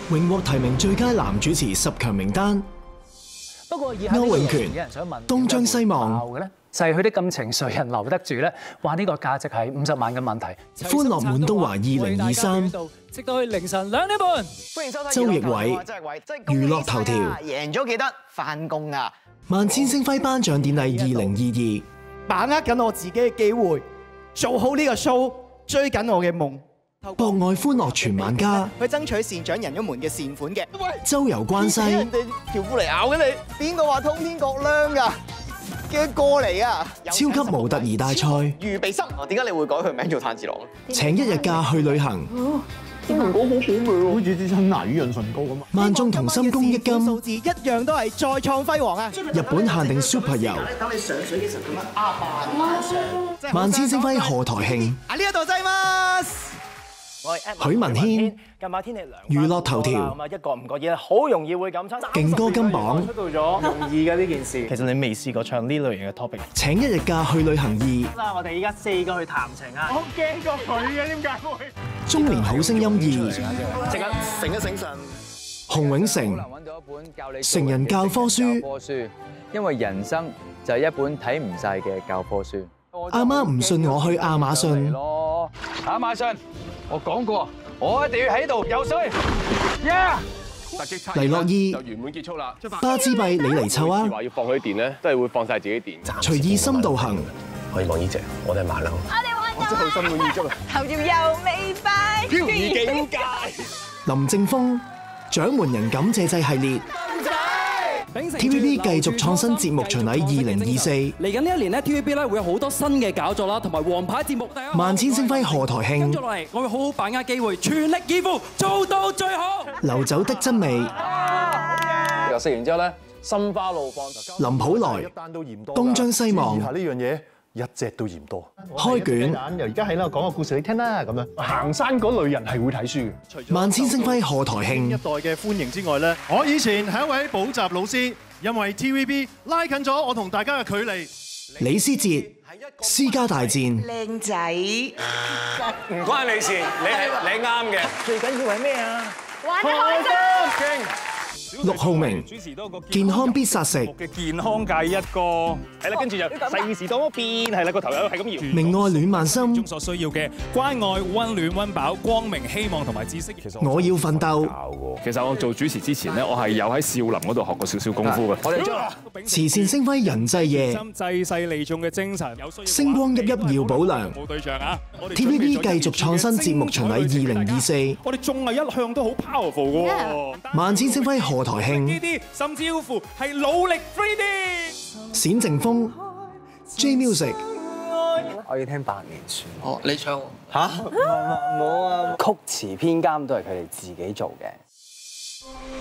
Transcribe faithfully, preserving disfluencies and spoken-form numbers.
榮獲提名最佳男主持十強名單。 不過以下歐永權有人想問東張西望嘅咧，逝去的感情誰人留得住咧？話呢個價值係五十萬嘅問題。 歡樂滿東華二零二三， 直到去凌晨兩點半。 歡迎收睇周奕偉娛樂頭條， 贏咗記得返工啊！ 萬千星輝頒獎典禮二零把握緊我自己嘅機會，做好呢個 show，追緊我嘅夢。 二二，博愛歡樂全晚家， 去爭取善長人一門嘅善款嘅。 周遊關西， 人哋條褲嚟咬嘅你，邊個話通天閣孏㗎？叫佢過嚟啊！ 超級模特兒大賽， 預備心，點解你會改佢名做炭治郎？ 請一日假去旅行。 啲蘋果好好味，好似啲新牙魚潤唇膏咁啊！ 萬眾同心公益金， 數字一樣都係再創輝煌啊！ 日本限定 Super 遊， 等你上水嘅時候咁樣啊嘛！ 萬千星輝賀台慶， 啊呢一度濟嗎？ 我係許文軒， 近排天氣涼， 娛樂頭條咁啊一個唔覺意咧，好容易會感親。 勁歌金榜出到咗容易嘅呢件事。 其實你未試過唱呢類型嘅 topic。 請一日假去旅行二， 啦，我哋依家四個去談情啊！我好驚過佢嘅，點解會？ 中年好聲音二， 即刻醒一醒神。 洪永城揾到一本教你成人教科書， 科書，因為人生就係一本睇唔晒嘅教科書。 阿媽唔信我去亞馬遜， 咯，亞馬遜，我講過，我一定要喺度游水。Yeah！ 黎諾懿就圓滿結束啦。 巴之閉你嚟湊啊！ 話要放佢啲電咧，都係會放晒自己電。 隨意深度行， 可以講呢隻，我哋係馬騮。 我真係好心滿意足啊！ 頭條又未快， 飄移境界。 林正峰掌門人感謝祭系列 ，T V B 繼續創新節目巡禮二零二四。 嚟緊呢一年咧 ，T V B 咧會有好多新嘅搞作啦，同埋王牌節目。 萬千星輝賀台慶， 跟住落嚟，我會好好把握機會，全力以赴做到最好。 流走的真味， 又食完之後咧，心花怒放。 林普萊東張西望， 呢樣嘢一隻都嫌多。 開卷， 由而家喺度講個故事你聽啦，咁樣。 行山嗰類人係會睇書嘅。 萬千星輝賀台一慶， 代嘅歡迎之外咧，我以前係一位補習老師，因為 T V B 拉近咗我同大家嘅距離。 李思捷私家大戰， 靚仔， 唔關你事，你係你啱嘅。 最緊要係咩啊？ 玩得開心。 陸浩明健康必殺食， 嘅健康界一個，係啦，跟住就世事多變，係啦，個頭又係咁搖。 明愛暖萬心， 所需要嘅關愛、溫暖、溫飽、光明、希望同埋知識。其實我要奮鬥。 其實我做主持之前咧，我係有喺少林嗰度學過少少功夫嘅。我哋慈善星輝人際夜， 濟世利眾嘅精神， 星光熠熠耀保良。 冇對象啊 T V B 繼續創新節目巡禮二零二四， 我哋綜藝一向都好 powerful 嘅喎。 萬千星輝賀台慶， 呢啲甚至乎係努力 three D。 冼靖峰 J Music， 我要聽百年船。 哦，你唱嚇？冇啊！曲詞編監都係佢哋自己做嘅。